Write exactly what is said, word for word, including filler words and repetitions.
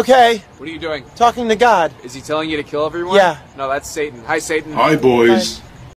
Okay. What are you doing? Talking to God. Is he telling you to kill everyone? Yeah. No, that's Satan. Hi, Satan. Hi, boys. Hi.